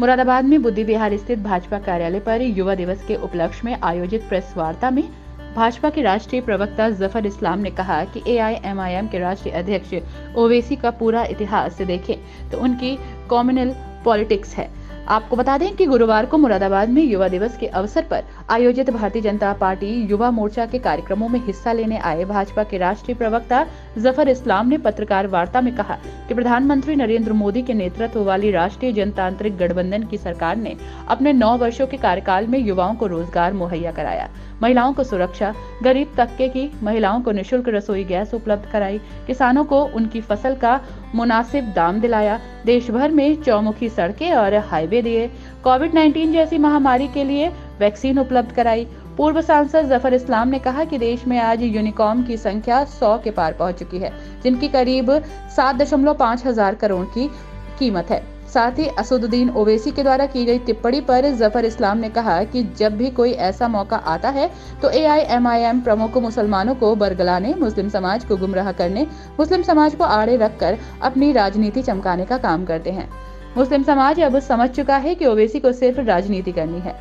मुरादाबाद में बुद्धि विहार स्थित भाजपा कार्यालय पर युवा दिवस के उपलक्ष्य में आयोजित प्रेस वार्ता में भाजपा के राष्ट्रीय प्रवक्ता जफर इस्लाम ने कहा कि एआईएमआईएम के राष्ट्रीय अध्यक्ष ओवैसी का पूरा इतिहास देखें तो उनकी कम्युनल पॉलिटिक्स है। आपको बता दें कि गुरुवार को मुरादाबाद में युवा दिवस के अवसर पर आयोजित भारतीय जनता पार्टी युवा मोर्चा के कार्यक्रमों में हिस्सा लेने आए भाजपा के राष्ट्रीय प्रवक्ता जफर इस्लाम ने पत्रकार वार्ता में कहा कि प्रधानमंत्री नरेंद्र मोदी के नेतृत्व वाली राष्ट्रीय जनतांत्रिक गठबंधन की सरकार ने अपने 9 वर्षों के कार्यकाल में युवाओं को रोजगार मुहैया कराया, महिलाओं को सुरक्षा, गरीब तबके की महिलाओं को निःशुल्क रसोई गैस उपलब्ध कराई, किसानों को उनकी फसल का मुनासिब दाम दिलाया, देश भर में चौमुखी सड़कें और हाईवे दिए, कोविड-19 जैसी महामारी के लिए वैक्सीन उपलब्ध कराई। पूर्व सांसद जफर इस्लाम ने कहा कि देश में आज यूनिकॉर्न की संख्या 100 के पार पहुंच चुकी है, जिनकी करीब 7.5 हजार करोड़ की कीमत है। साथ ही असदुद्दीन ओवैसी के द्वारा की गई टिप्पणी पर जफर इस्लाम ने कहा कि जब भी कोई ऐसा मौका आता है तो एआईएमआईएम प्रमुख मुसलमानों को बरगलाने, मुस्लिम समाज को गुमराह करने, मुस्लिम समाज को आड़े रखकर अपनी राजनीति चमकाने का काम करते हैं। मुस्लिम समाज अब समझ चुका है कि ओवैसी को सिर्फ राजनीति करनी है।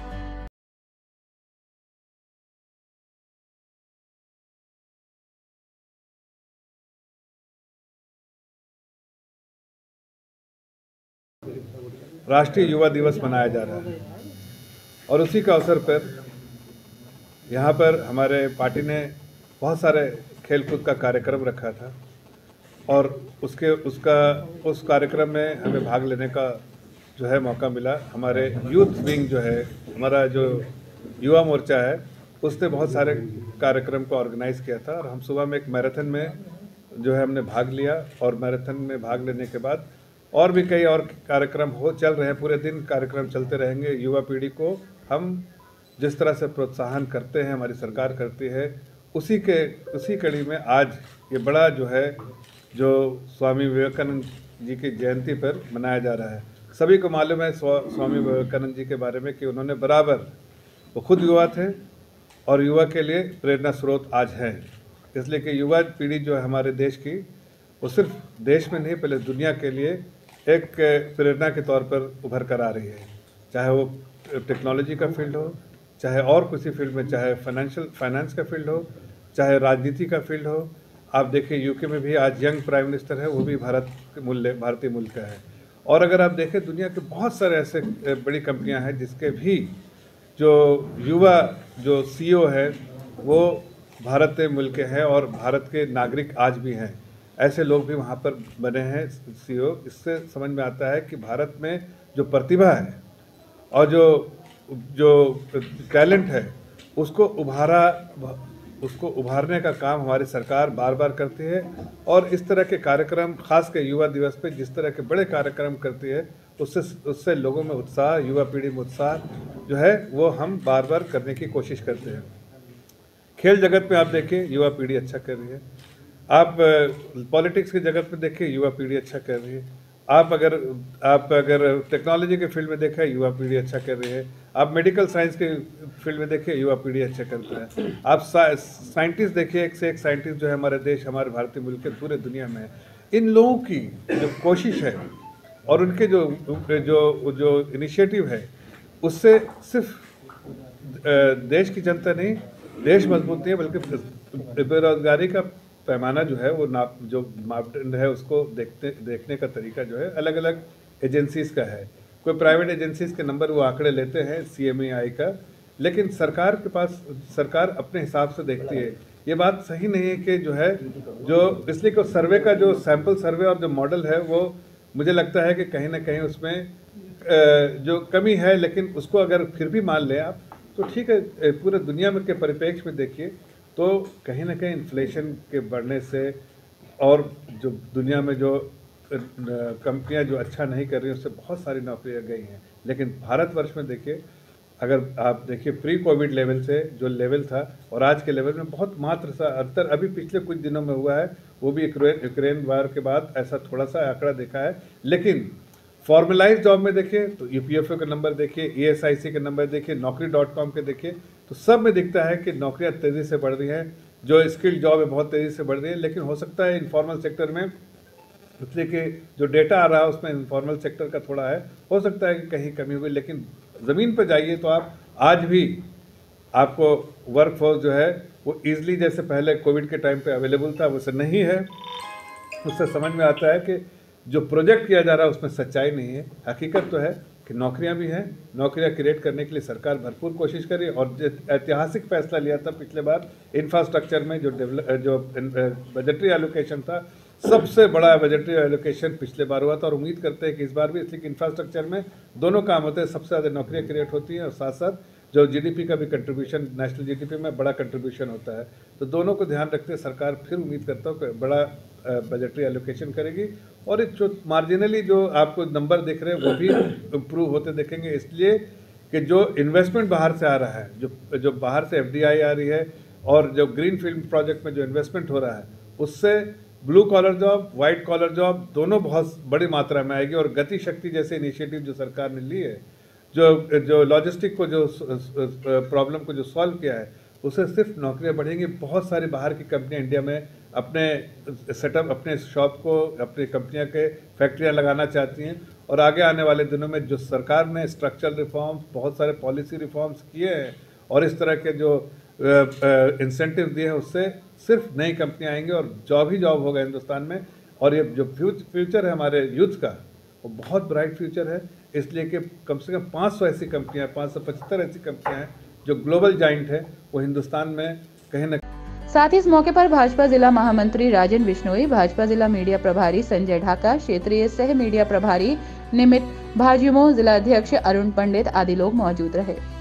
राष्ट्रीय युवा दिवस मनाया जा रहा है और उसी के अवसर पर यहाँ पर हमारे पार्टी ने बहुत सारे खेलकूद का कार्यक्रम रखा था और उस कार्यक्रम में हमें भाग लेने का जो है मौका मिला। हमारे यूथ विंग जो है, हमारा जो युवा मोर्चा है, उसने बहुत सारे कार्यक्रम को ऑर्गेनाइज़ किया था और हम सुबह में एक मैराथन में जो है हमने भाग लिया और मैराथन में भाग लेने के बाद और भी कई और कार्यक्रम चल रहे हैं। पूरे दिन कार्यक्रम चलते रहेंगे। युवा पीढ़ी को हम जिस तरह से प्रोत्साहन करते हैं, हमारी सरकार करती है, उसी कड़ी में आज ये बड़ा जो है जो स्वामी विवेकानंद जी की जयंती पर मनाया जा रहा है। सभी को मालूम है स्वामी विवेकानंद जी के बारे में कि उन्होंने बराबर, वो खुद युवा थे और युवा के लिए प्रेरणा स्रोत आज हैं। इसलिए कि युवा पीढ़ी जो है हमारे देश की, वो सिर्फ देश में नहीं, पहले दुनिया के लिए एक प्रेरणा के तौर पर उभर कर आ रही है। चाहे वो टेक्नोलॉजी का फील्ड हो, चाहे और किसी फील्ड में, चाहे फाइनेंस का फील्ड हो, चाहे राजनीति का फील्ड हो। आप देखिए यूके में भी आज यंग प्राइम मिनिस्टर है, वो भी भारतीय मूल का है। और अगर आप देखें दुनिया के बहुत सारे ऐसे बड़ी कंपनियां हैं जिसके भी जो युवा जो सीईओ है वो भारतीय मूल के हैं और भारत के नागरिक आज भी हैं। ऐसे लोग भी वहाँ पर बने हैं सीईओ। इससे समझ में आता है कि भारत में जो प्रतिभा है और जो टैलेंट है उसको उभारने का काम हमारी सरकार बार बार करती है। और इस तरह के कार्यक्रम, खास कर युवा दिवस पे जिस तरह के बड़े कार्यक्रम करती है, उससे लोगों में उत्साह, युवा पीढ़ी में उत्साह जो है वो हम बार बार करने की कोशिश करते हैं। खेल जगत में आप देखिए युवा पीढ़ी अच्छा कर रही है। आप पॉलिटिक्स की जगत में देखिए युवा पीढ़ी अच्छा कर रही है। आप अगर टेक्नोलॉजी के फील्ड में देखा युवा पीढ़ी अच्छा कर रही है। आप मेडिकल साइंस के फील्ड में देखिए युवा पीढ़ी अच्छा करता है। आप साइंटिस्ट देखिए, एक से एक साइंटिस्ट जो है हमारे देश, हमारे भारतीय मुल्क के पूरे दुनिया में। इन लोगों की जो कोशिश है और उनके जो इनिशिएटिव है, उससे सिर्फ देश की जनता नहीं, देश मजबूत नहीं है, बल्कि बेरोजगारी का पैमाना जो है वो मापदंड है, उसको देखने का तरीका जो है अलग अलग एजेंसीज का है। कोई प्राइवेट एजेंसीज के नंबर वो आंकड़े लेते हैं CMAI का, लेकिन सरकार के पास, सरकार अपने हिसाब से देखती है। ये बात सही नहीं है कि जो है इसलिए कि सर्वे का जो सैंपल सर्वे और जो मॉडल है वो मुझे लगता है कि कहीं ना कहीं उसमें जो कमी है, लेकिन उसको अगर फिर भी मान लें आप तो ठीक है। पूरे दुनिया में के परिप्रेक्ष्य में देखिए तो कहीं ना कहीं इन्फ्लेशन के बढ़ने से और जो दुनिया में जो कंपनियां जो अच्छा नहीं कर रही हैं उससे बहुत सारी नौकरियां गई हैं। लेकिन भारतवर्ष में देखिए, अगर आप देखिए प्री कोविड लेवल से जो लेवल था और आज के लेवल में बहुत मात्र सा अंतर अभी पिछले कुछ दिनों में हुआ है। वो भी यूक्रेन वार के बाद ऐसा थोड़ा सा आंकड़ा देखा है। लेकिन फॉर्मलाइज जॉब में देखिए तो EPFO के नंबर देखिए, ESIC के नंबर देखिए, Naukri.com के देखिए, तो सब में दिखता है कि नौकरियां तेज़ी से बढ़ रही हैं। जो स्किल्ड जॉब है बहुत तेज़ी से बढ़ रही है। लेकिन हो सकता है इनफॉर्मल सेक्टर में इसलिए कि जो डेटा आ रहा है उसमें इनफॉर्मल सेक्टर का थोड़ा है, हो सकता है कि कहीं कमी हुई, लेकिन ज़मीन पर जाइए तो आप आज भी आपको वर्क फोर्स जो है वो ईजिली जैसे पहले कोविड के टाइम पे अवेलेबल था वैसे नहीं है। उससे समझ में आता है कि जो प्रोजेक्ट किया जा रहा है उसमें सच्चाई नहीं है। हकीकत तो है कि नौकरियां भी हैं, नौकरियां क्रिएट करने के लिए सरकार भरपूर कोशिश करी और ऐतिहासिक फैसला लिया था पिछले बार इंफ्रास्ट्रक्चर में जो बजटरी एलोकेशन था, सबसे बड़ा बजटरी एलोकेशन पिछले बार हुआ था और उम्मीद करते हैं कि इस बार भी, इसलिए कि इंफ्रास्ट्रक्चर में दोनों काम होते हैं, सबसे ज़्यादा नौकरियाँ क्रिएट होती हैं और साथ साथ जो जीडीपी का भी कंट्रीब्यूशन, नेशनल जीडीपी में बड़ा कंट्रीब्यूशन होता है। तो दोनों को ध्यान रखते सरकार फिर उम्मीद करता हूँ कि बड़ा बजटरी एलोकेशन करेगी और जो मार्जिनली जो आपको नंबर दिख रहे हैं वो भी इम्प्रूव होते दिखेंगे, इसलिए कि जो इन्वेस्टमेंट बाहर से आ रहा है, जो बाहर से एफडीआई आ रही है और जो ग्रीन फील्ड प्रोजेक्ट में जो इन्वेस्टमेंट हो रहा है उससे blue collar job, white collar job दोनों बहुत बड़ी मात्रा में आएगी। और गति शक्ति जैसे इनिशिएटिव जो सरकार ने ली है, जो लॉजिस्टिक को जो प्रॉब्लम को जो सॉल्व किया है, उससे सिर्फ नौकरियां बढ़ेंगी। बहुत सारी बाहर की कंपनियां इंडिया में अपने सेटअप, अपने शॉप को, अपनी कंपनियां के फैक्ट्रियां लगाना चाहती हैं और आगे आने वाले दिनों में जो सरकार ने स्ट्रक्चरल रिफॉर्म्स, बहुत सारे पॉलिसी रिफॉर्म्स किए हैं और इस तरह के जो इंसेंटिव दिए हैं उससे सिर्फ नई कंपनियां आएंगी और जॉब ही जॉब होगा हिंदुस्तान में। और ये जो फ्यूचर है हमारे यूथ का वो बहुत ब्राइट फ्यूचर है, इसलिए कि कम से कम 500 ऐसी कंपनियां, 575 ऐसी कंपनियां हैं जो ग्लोबल जाइंट है, वो हिंदुस्तान में कहीं न। साथ ही इस मौके पर भाजपा जिला महामंत्री राजन बिश्नोई, भाजपा जिला मीडिया प्रभारी संजय ढाका, क्षेत्रीय सह मीडिया प्रभारी निमित भाजयुमो, जिला अध्यक्ष अरुण पंडित आदि लोग मौजूद रहे।